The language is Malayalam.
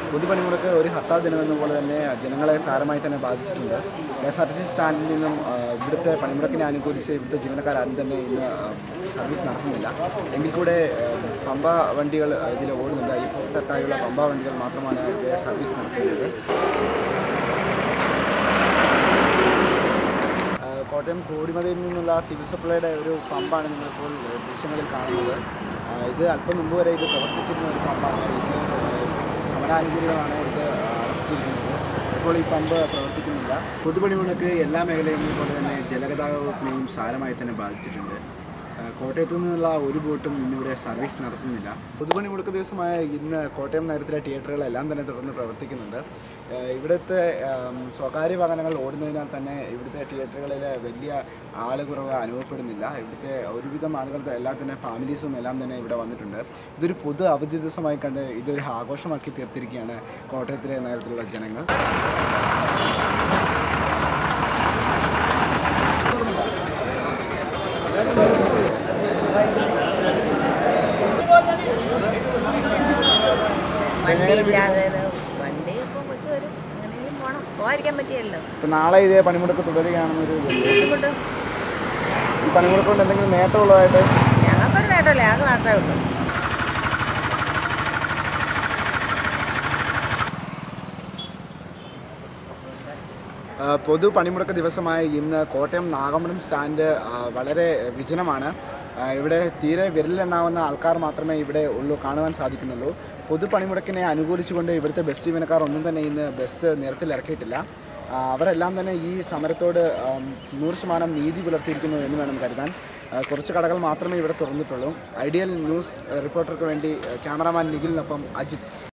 പൊതുപണിമുടക്ക് ഒരു ഹർത്താൽ ദിനമെന്ന പോലെ തന്നെ ജനങ്ങളെ സാരമായി തന്നെ ബാധിച്ചിട്ടുണ്ട്. KSRTC സ്റ്റാൻഡിൽ നിന്നും ഇവിടുത്തെ പണിമുടക്കിനെ അനുകൂലിച്ച് ഇവിടുത്തെ ജീവനക്കാരും തന്നെ ഇന്ന് സർവീസ് നടത്തുന്നില്ല. എങ്കിൽ കൂടെ പമ്പ വണ്ടികൾ ഇതിൽ ഓടുന്നുണ്ട്. ഈ പുറത്തേക്കായുള്ള പമ്പ വണ്ടികൾ മാത്രമാണ് ഇവിടെ സർവീസ് നടത്തുന്നത്. കോട്ടയം കോടിമതയിൽ നിന്നുള്ള സിവിൽ സപ്ലൈയുടെ ഒരു പമ്പാണ് നിങ്ങളിപ്പോൾ ദൃശ്യങ്ങളിൽ കാണുന്നത്. ഇത് അല്പം മുമ്പ് വരെ ഇത് പ്രവർത്തിച്ചിരുന്ന ഒരു പമ്പാണ്. ഇത് സമരാനുകൂലികളാണ് ഇത് അടപ്പിച്ചിരിക്കുന്നത്. ഇപ്പോൾ ഈ പമ്പ് പ്രവർത്തിക്കുന്നില്ല. പൊതുപണിമുടക്ക് എല്ലാ മേഖലയെയും പോലെ തന്നെ ജലഗതാഗത വകുപ്പിനെയും സാരമായി തന്നെ ബാധിച്ചിട്ടുണ്ട്. കോട്ടയത്തു നിന്നുള്ള ഒരു ബോട്ടും ഇന്നിവിടെ സർവീസ് നടത്തുന്നില്ല. പൊതുപണിമുടക്ക് ദിവസമായ ഇന്ന് കോട്ടയം നഗരത്തിലെ തിയേറ്ററുകളെല്ലാം തന്നെ തുടർന്ന് പ്രവർത്തിക്കുന്നുണ്ട്. ഇവിടുത്തെ സ്വകാര്യ വാഹനങ്ങൾ ഓടുന്നതിനാൽ തന്നെ ഇവിടുത്തെ തിയേറ്ററുകളിൽ വലിയ ആളുകുറവ് അനുഭവപ്പെടുന്നില്ല. ഇവിടുത്തെ ഒരുവിധം ആളുകൾ എല്ലാം തന്നെ ഫാമിലീസും എല്ലാം തന്നെ ഇവിടെ വന്നിട്ടുണ്ട്. ഇതൊരു പൊതു അവധി ദിവസമായി കണ്ട് ഇതൊരു ആഘോഷമാക്കി തീർത്തിരിക്കുകയാണ് കോട്ടയത്തിലെ നഗരത്തിലുള്ള ജനങ്ങൾ. ഇപ്പം നാളെ ഇതേ പണിമുടക്ക് തുടരുകയാണെന്നൊരു ബുദ്ധിമുട്ട്. ഈ പണിമുടക്ക് കൊണ്ട് എന്തെങ്കിലും നേട്ടമുള്ളതായിട്ട്? ഞങ്ങൾക്കൊരു നേട്ടമില്ല, ഞങ്ങൾക്ക് നേട്ടമേ ഉള്ളൂ. പൊതു പണിമുടക്ക് ദിവസമായ ഇന്ന് കോട്ടയം നാഗമ്പടം സ്റ്റാൻഡ് വളരെ വിജനമാണ്. ഇവിടെ തീരെ വിരലിലെണ്ണാവുന്ന ആൾക്കാർ മാത്രമേ ഇവിടെ ഉള്ളൂ, കാണുവാൻ സാധിക്കുന്നുള്ളൂ. പൊതു പണിമുടക്കിനെ അനുകൂലിച്ചുകൊണ്ട് ഇവിടുത്തെ ബസ് ജീവനക്കാർ ഒന്നും തന്നെ ഇന്ന് ബസ് നിരത്തിലിറക്കിയിട്ടില്ല. അവരെല്ലാം തന്നെ ഈ സമരത്തോട് 100% നീതി പുലർത്തിയിരിക്കുന്നു എന്ന് വേണം കരുതാൻ. കുറച്ച് കടകൾ മാത്രമേ ഇവിടെ തുറന്നിട്ടുള്ളൂ. ഐഡിയൽ ന്യൂസ് റിപ്പോർട്ടർക്ക് വേണ്ടി ക്യാമറാമാൻ നിഖിലിനൊപ്പം അജിത്.